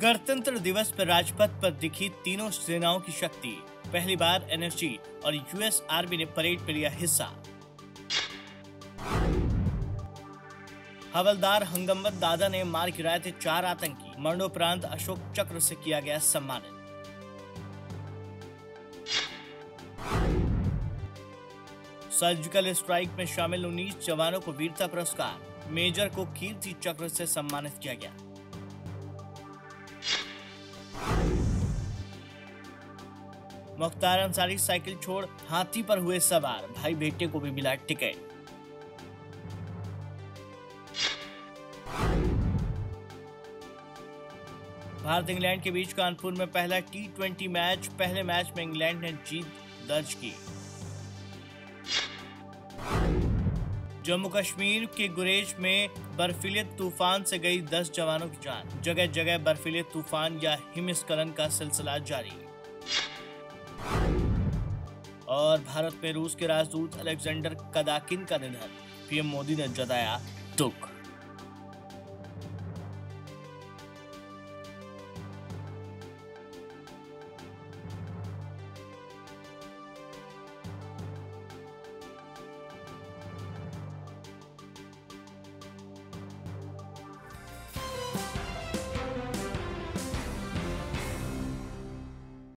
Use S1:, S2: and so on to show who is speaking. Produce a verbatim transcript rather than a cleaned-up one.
S1: गणतंत्र दिवस पर राजपथ पर दिखी तीनों सेनाओं की शक्ति। पहली बार एनएसजी और यूएस आर्मी ने परेड में लिया हिस्सा। हवलदार हंगम्बर दादा ने मार गिराए थे चार आतंकी। मरणोपरांत अशोक चक्र से किया गया सम्मानित। सर्जिकल स्ट्राइक में शामिल उन्नीस जवानों को वीरता पुरस्कार। मेजर को कीर्ति चक्र से सम्मानित किया गया। मुख्तार अंसारी साइकिल छोड़ हाथी पर हुए सवार। भाई बेटे को भी मिला टिकट। भारत इंग्लैंड के बीच कानपुर में पहला टी ट्वेंटी मैच। पहले मैच में इंग्लैंड ने जीत दर्ज की। जम्मू कश्मीर के गुरेज में बर्फीले तूफान से गई दस जवानों की जान। जगह जगह बर्फीले तूफान या हिमस्खलन का सिलसिला जारी। और भारत में रूस के राजदूत अलेक्जेंडर कदाकिन का निधन। पीएम मोदी ने जताया दुख।